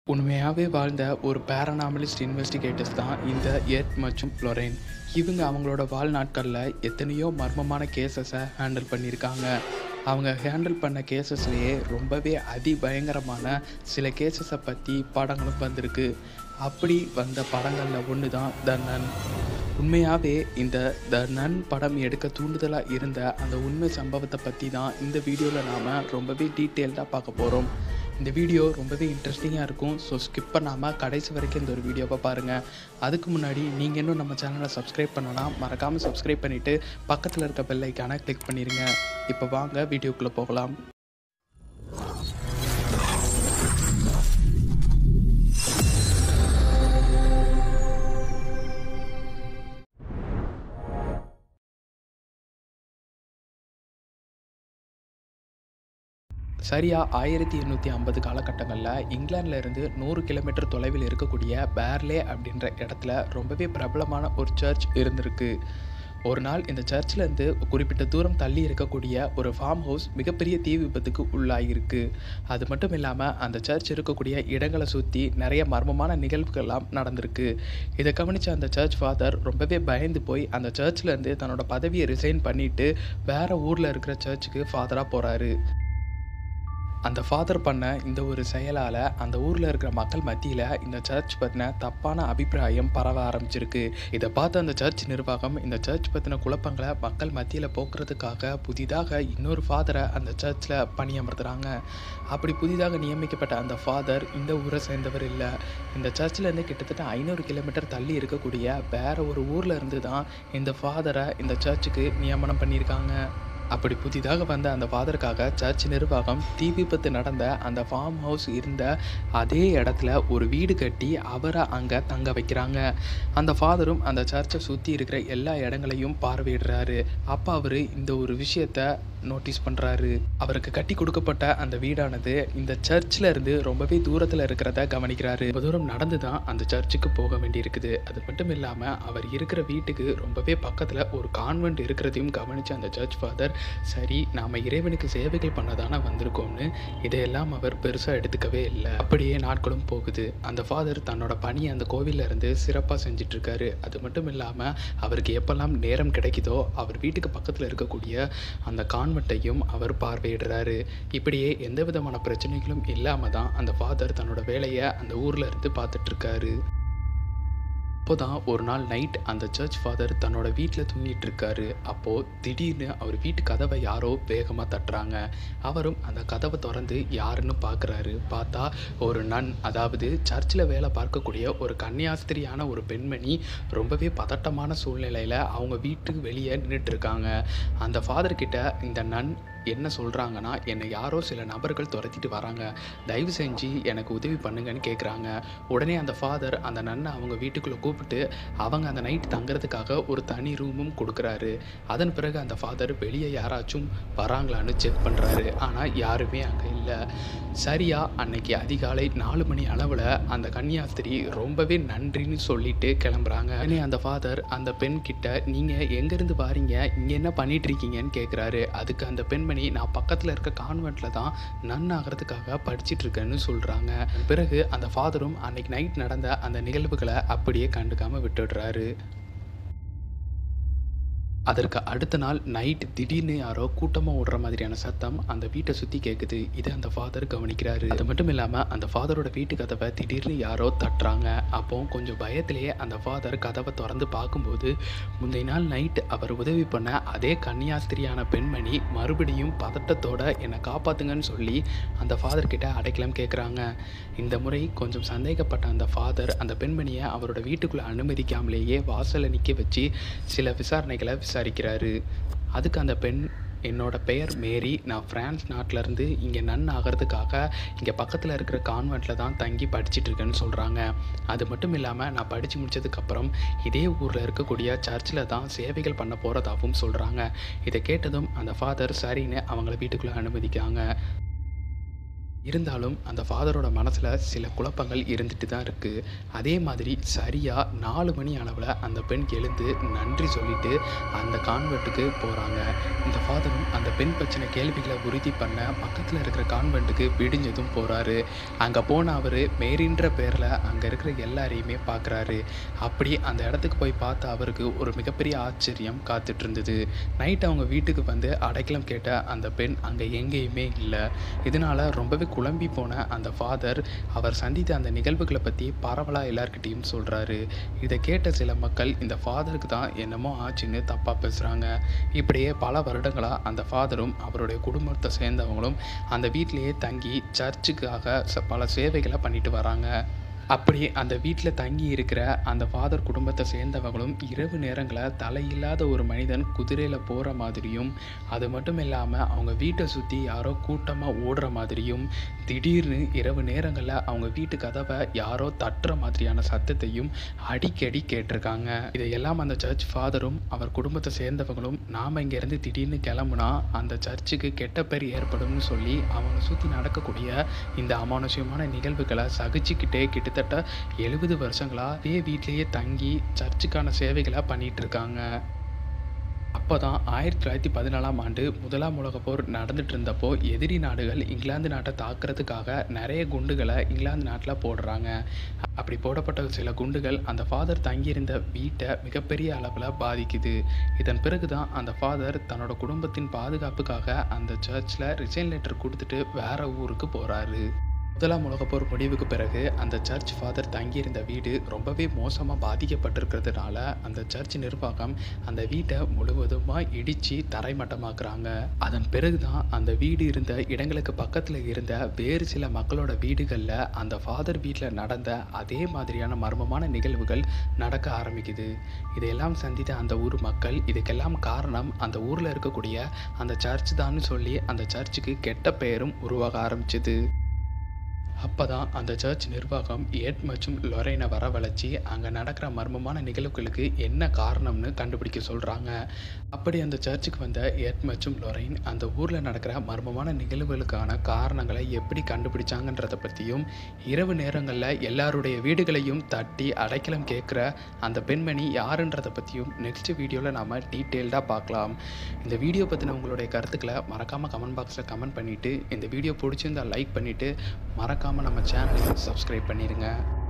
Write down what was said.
உண்மையாவே வாழ்ந்த ஒரு பேரனாமலிஸ்ட் இன்வெஸ்டிகேட்டர்ஸ் தான் இந்த எட் மற்றும் லொரேன். இவங்க அவங்களோட வாழ்நாட்களில் எத்தனையோ மர்மமான கேசஸை ஹேண்டில் பண்ணியிருக்காங்க. அவங்க ஹேண்டில் பண்ண கேசஸ்லேயே ரொம்பவே அதிபயங்கரமான சில கேசஸை பற்றி படங்களும் வந்திருக்கு. அப்படி வந்த படங்களில் ஒன்று தான் த நன். உண்மையாகவே இந்த த நன் படம் எடுக்க தூண்டுதலாக இருந்த அந்த உண்மை சம்பவத்தை பற்றி தான் இந்த வீடியோவில் நாம் ரொம்பவே டீட்டெயில்டாக பார்க்க போகிறோம். இந்த வீடியோ ரொம்பவே இன்ட்ரெஸ்டிங்காக இருக்கும். ஸோ ஸ்கிப் பண்ணாமல் கடைசி வரைக்கும் இந்த ஒரு வீடியோவை பாருங்கள். அதுக்கு முன்னாடி நீங்கள் இன்னும் நம்ம சேனலை சப்ஸ்கிரைப் பண்ணலாம், மறக்காமல் சப்ஸ்கிரைப் பண்ணிவிட்டு பக்கத்தில் இருக்க பெல் ஐக்கானை கிளிக் பண்ணிடுங்க. இப்போ வாங்க வீடியோக்குள்ளே போகலாம். சரியாக 1850 காலகட்டங்களில் இங்கிலாந்தில் இருந்து 100 கிலோமீட்டர் தொலைவில் இருக்கக்கூடிய பேர்லே அப்படின்ற இடத்துல ரொம்பவே பிரபலமான ஒரு சர்ச் இருந்திருக்கு. ஒரு நாள் இந்த சர்ச்சிலேருந்து குறிப்பிட்ட தூரம் தள்ளி இருக்கக்கூடிய ஒரு ஃபார்ம் ஹவுஸ் மிகப்பெரிய தீ விபத்துக்கு உள்ளாகிருக்கு. அது மட்டும் இல்லாமல் அந்த சர்ச் இருக்கக்கூடிய இடங்களை சுற்றி நிறைய மர்மமான நிகழ்வுகள்லாம் நடந்திருக்கு. இதை கவனித்த அந்த சர்ச் ஃபாதர் ரொம்பவே பயந்து போய் அந்த சர்ச்சிலேருந்து தன்னோட பதவியை ரிசைன் பண்ணிவிட்டு வேறு ஊரில் இருக்கிற சர்ச்சுக்கு ஃபாதராக போகிறாரு. அந்த ஃபாதர் பண்ண இந்த ஒரு செயலால் அந்த ஊரில் இருக்கிற மக்கள் மத்தியில் இந்த சர்ச் பற்றின தப்பான அபிப்பிராயம் பரவ ஆரம்பிச்சிருக்கு. இதை பார்த்து அந்த சர்ச் நிர்வாகம் இந்த சர்ச் பற்றின குழப்பங்களை மக்கள் மத்தியில் போக்குறதுக்காக புதிதாக இன்னொரு ஃபாதரை அந்த சர்ச்சில் பணியமர்த்துகிறாங்க. அப்படி புதிதாக நியமிக்கப்பட்ட அந்த ஃபாதர் இந்த ஊரை சேர்ந்தவர் இல்லை. இந்த சர்ச்சிலேருந்து கிட்டத்தட்ட 500 கிலோமீட்டர் தள்ளி இருக்கக்கூடிய வேறு ஒரு ஊரில் இருந்து தான் இந்த ஃபாதரை இந்த சர்ச்சுக்கு நியமனம் பண்ணியிருக்காங்க. அப்படி புதிதாக வந்த அந்த ஃபாதருக்காக சர்ச் நிர்வாகம் தீ விபத்து நடந்த அந்த ஃபார்ம் ஹவுஸ் இருந்த அதே இடத்துல ஒரு வீடு கட்டி அவரை அங்கே தங்க வைக்கிறாங்க. அந்த ஃபாதரும் அந்த சர்ச்சை சுற்றி இருக்கிற எல்லா இடங்களையும் பார்வையிடுறாரு. அப்போ அவர் இந்த ஒரு விஷயத்தை நோட்டீஸ் பண்ணுறாரு. அவருக்கு கட்டி கொடுக்கப்பட்ட அந்த வீடானது இந்த சர்ச்சில் இருந்து ரொம்பவே தூரத்தில் இருக்கிறத கவனிக்கிறாரு. ரொம்ப தூரம் நடந்து தான் அந்த சர்ச்சுக்கு போக வேண்டியிருக்குது. அது மட்டும் இல்லாமல் அவர் இருக்கிற வீட்டுக்கு ரொம்பவே பக்கத்தில் ஒரு கான்வென்ட் இருக்கிறதையும் கவனித்த அந்த சர்ச் ஃபாதர், சரி நாம் இறைவனுக்கு சேவைகள் பண்ணதானே வந்திருக்கோம்னு இதையெல்லாம் அவர் பெருசாக எடுத்துக்கவே இல்லை. அப்படியே நாட்களும் போகுது. அந்த ஃபாதர் தன்னோட பணியை அந்த கோவிலில் இருந்து சிறப்பாக செஞ்சிட்ருக்காரு. அது மட்டும் இல்லாமல் அவருக்கு எப்பெல்லாம் நேரம் கிடைக்குதோ அவர் வீட்டுக்கு பக்கத்தில் இருக்கக்கூடிய அந்த கான்வென்ட்டையும் அவர் பார்வையிடுறாரு. இப்படியே எந்த விதமான பிரச்சனைகளும் இல்லாமல் தான் அந்த ஃபாதர் தன்னோட வேலையை அந்த ஊரில் இருந்து பார்த்துட்ருக்காரு. அப்போதான் ஒரு நாள் நைட் அந்த சர்ச் ஃபாதர் தன்னோட வீட்டில் தூங்கிட்டு இருக்காரு. அப்போது திடீர்னு அவர் வீட்டு கதவை யாரோ வேகமாக தட்டுறாங்க. அவரும் அந்த கதவை திறந்து யாருன்னு பார்க்குறாரு. பார்த்தா ஒரு நன், அதாவது சர்ச்சில் வேலை பார்க்கக்கூடிய ஒரு கன்னியாஸ்திரியான ஒரு பெண்மணி ரொம்பவே பதட்டமான சூழ்நிலையில் அவங்க வீட்டுக்கு வெளியே நின்றுட்டு இருக்காங்க. அந்த ஃபாதர்கிட்ட இந்த நன் என்ன சொல்கிறாங்கன்னா, என்னை யாரோ சில நபர்கள் துரத்திட்டு வராங்க, தயவு செஞ்சு எனக்கு உதவி பண்ணுங்கன்னு கேட்குறாங்க. உடனே அந்த ஃபாதர் அந்த நன்னை அவங்க வீட்டுக்குள்ளே கூப்பிட்டு அவங்க அந்த நைட் தங்குறதுக்காக ஒரு தனி ரூமும் கொடுக்குறாரு. அதன் பிறகு அந்த ஃபாதர் வெளியே யாராச்சும் வராங்களான்னு செக் பண்ணுறாரு. ஆனால் யாருமே அங்கே இல்லை. சரியாக அன்னைக்கு அதிகாலை 4 மணி அளவில் அந்த கன்னியாஸ்திரி ரொம்பவே நன்றின்னு சொல்லிட்டு கிளம்புறாங்க. உடனே அந்த ஃபாதர் அந்த பெண் கிட்ட, நீங்கள் எங்கேருந்து வாரீங்க, இங்கே என்ன பண்ணிட்டு இருக்கீங்கன்னு கேட்குறாரு. அதுக்கு அந்த பெண், நான் பக்கத்தில் இருக்க கான்வென்ட்டில் தான் நன் ஆகிறதுக்காக படிச்சுட்டு இருக்கேன்னு சொல்கிறாங்க. பிறகு அந்த ஃபாதரும் அன்னைக்கு நைட் நடந்த அந்த நிகழ்வுகளை அப்படியே கண்டுக்காமல் விட்டுடுறாரு. அதற்கு அடுத்த நாள் நைட் திடீர்னு யாரோ கூட்டமாக ஓடுற மாதிரியான சத்தம் அந்த வீட்டை சுற்றி கேட்குது. இதை அந்த ஃபாதர் கவனிக்கிறாரு. அது மட்டும் இல்லாமல் அந்த ஃபாதரோட வீட்டு கதவை திடீர்னு யாரோ தட்டுறாங்க. அப்போ கொஞ்சம் பயத்திலேயே அந்த ஃபாதர் கதவை திறந்து பார்க்கும்போது முந்தைய நாள் நைட் அவர் உதவி பண்ண அதே கன்னியாஸ்திரியான பெண்மணி மறுபடியும் பதட்டத்தோட என்னை காப்பாற்றுங்கன்னு சொல்லி அந்த ஃபாதர்கிட்ட அடைக்கலம் கேட்குறாங்க. இந்த முறை கொஞ்சம் சந்தேகப்பட்ட அந்த ஃபாதர் அந்த பெண்மணியை அவரோட வீட்டுக்குள்ளே அனுமதிக்காமலேயே வாசலில் நிற்க வச்சு சில விசாரணைகளை விசாரிக்கிறாரு. அதுக்கு அந்த பெண், என்னோட பெயர் மேரி, நான் பிரான்ஸ் நாட்டிலேருந்து இங்கே நன் ஆகிறதுக்காக இங்கே பக்கத்தில் இருக்கிற கான்வென்ட்டில் தான் தங்கி படிச்சுட்ருக்கேன்னு சொல்கிறாங்க. அது மட்டும் இல்லாமல் நான் படித்து முடித்ததுக்கப்புறம் இதே ஊரில் இருக்கக்கூடிய சர்ச்சில் தான் சேவைகள் பண்ண போகிறதாகவும் சொல்கிறாங்க. இதை கேட்டதும் அந்த ஃபாதர் சரின்னு அவங்கள வீட்டுக்குள்ளே அனுமதிக்காங்க. இருந்தாலும் அந்த ஃபாதரோட மனசுல சில குழப்பங்கள் இருந்துட்டு தான் இருக்கு. அதே மாதிரி சரியா 4 மணி அளவுல அந்த பெண் எழுந்து நன்றி சொல்லிட்டு அந்த கான்வென்ட்டுக்கு போறாங்க. இந்த ஃபாதரும் அந்த பெண் பற்றின கேள்விகள உறுதி பண்ண பக்கத்துல இருக்கிற கான்வென்ட்டுக்கு விடிஞ்சதும் போறாரு. அங்க போன அவரு மேரின்ற பேர்ல அங்க இருக்கிற எல்லாரையுமே பார்க்குறாரு. அப்படி அந்த இடத்துக்கு போய் பார்த்த அவருக்கு ஒரு மிகப்பெரிய ஆச்சரியம் காத்துட்டு இருந்தது. நைட் அவங்க வீட்டுக்கு வந்து அடைக்கலம் கேட்ட அந்த பெண் அங்க எங்கேயுமே இல்ல. இதனால ரொம்பவே குழம்பி போன அந்த ஃபாதர் அவர் சந்தித்த அந்த நிகழ்வுகளை பற்றி பரவலாக எல்லார்கிட்டையும் சொல்கிறாரு. இதை கேட்ட சில மக்கள் இந்த ஃபாதருக்கு தான் என்னமோ ஆச்சுன்னு தப்பாக பேசுகிறாங்க. இப்படியே பல வருடங்களாக அந்த ஃபாதரும் அவருடைய குடும்பத்தை சேர்ந்தவங்களும் அந்த வீட்டிலேயே தங்கி சர்ச்சுக்காக பல சேவைகளை பண்ணிட்டு வராங்க. அப்படி அந்த வீட்ல தங்கி இருக்கிற அந்த ஃபாதர் குடும்பத்தை சேர்ந்தவங்களும் இரவு நேரங்களில் தலையில்லாத ஒரு மனிதன் குதிரையில் போகிற மாதிரியும், அது மட்டும் இல்லாமல் அவங்க வீட்டை சுற்றி யாரோ கூட்டமாக ஓடுற மாதிரியும், திடீர்னு இரவு நேரங்களில் அவங்க வீட்டு கதவை யாரோ தட்டுற மாதிரியான சத்தத்தையும் அடிக்கடி கேட்டிருக்காங்க. இதையெல்லாம் அந்த சர்ச் ஃபாதரும் அவர் குடும்பத்தை சேர்ந்தவங்களும் நாம் இங்கேருந்து திடீர்னு கிளம்புனா அந்த சர்ச்சுக்கு கெட்ட பேர் ஏற்படும்னு சொல்லி அவங்க சுற்றி நடக்கக்கூடிய இந்த அமானுஷ்யமான நிகழ்வுகளை சகிச்சுக்கிட்டே கிட்டத்தட்ட 70 வருஷங்களா அதே வீட்டிலேயே தங்கி சர்ச்சுக்கான சேவைகளை பண்ணிட்டு இருக்காங்க. அப்போதான் 1914ஆம் ஆண்டு முதலாம் உலகப் போர் நடந்துட்டு இருந்தப்போ எதிரி நாடுகள் இங்கிலாந்து நாட்டை தாக்குறதுக்காக நிறைய குண்டுகளை இங்கிலாந்து நாட்டில் போடுறாங்க. அப்படி போடப்பட்ட சில குண்டுகள் அந்த ஃபாதர் தங்கியிருந்த வீட்டை மிகப்பெரிய அளவில் பாதிக்குது. இதன் பிறகு தான் அந்த ஃபாதர் தன்னோட குடும்பத்தின் பாதுகாப்புக்காக அந்த சர்ச்சில் ரிசைன் லெட்டர் கொடுத்துட்டு வேற ஊருக்கு போகிறாரு. முதலாம் உலகப் போர் முடிவுக்கு பிறகு அந்த சர்ச் ஃபாதர் தங்கியிருந்த வீடு ரொம்பவே மோசமாக பாதிக்கப்பட்டிருக்கிறதுனால அந்த சர்ச் நிர்வாகம் அந்த வீட்டை முழுவதுமாக இடித்து தரைமட்டமாக்குறாங்க. அதன் பிறகு தான் அந்த வீடு இருந்த இடங்களுக்கு பக்கத்தில் இருந்த வேறு சில மக்களோட வீடுகளில் அந்த ஃபாதர் வீட்டில் நடந்த அதே மாதிரியான மர்மமான நிகழ்வுகள் நடக்க ஆரம்பிக்குது. இதையெல்லாம் சந்தித்த அந்த ஊர் மக்கள் இதுக்கெல்லாம் காரணம் அந்த ஊரில் இருக்கக்கூடிய அந்த சர்ச் தான் சொல்லி அந்த சர்ச்சுக்கு கெட்ட பெயரும் உருவாக ஆரம்பிச்சுது. அப்பதான் அந்த சர்ச் நிர்வாகம் எட் மற்றும் லொரைனை வரவழைச்சி அங்கே நடக்கிற மர்மமான நிகழ்வுகளுக்கு என்ன காரணம்னு கண்டுபிடிக்க சொல்கிறாங்க. அப்படி அந்த சர்ச்சுக்கு வந்த எட் மற்றும் லொரைன் அந்த ஊரில் நடக்கிற மர்மமான நிகழ்வுகளுக்கான காரணங்களை எப்படி கண்டுபிடிச்சாங்கன்றதை பற்றியும், இரவு நேரங்களில் எல்லாருடைய வீடுகளையும் தட்டி அடைக்கலம் கேட்குற அந்த பெண்மணி யாருன்றதை பற்றியும் நெக்ஸ்ட் வீடியோவில் நாம் டீட்டெயில்டாக பார்க்கலாம். இந்த வீடியோ பற்றின உங்களுடைய கருத்துக்களை மறக்காமல் கமெண்ட் பாக்ஸில் கமெண்ட் பண்ணிவிட்டு, இந்த வீடியோ பிடிச்சிருந்தால் லைக் பண்ணிவிட்டு, மறக்காமல் நம்ம சேனலை சப்ஸ்கிரைப் பண்ணிடுங்க.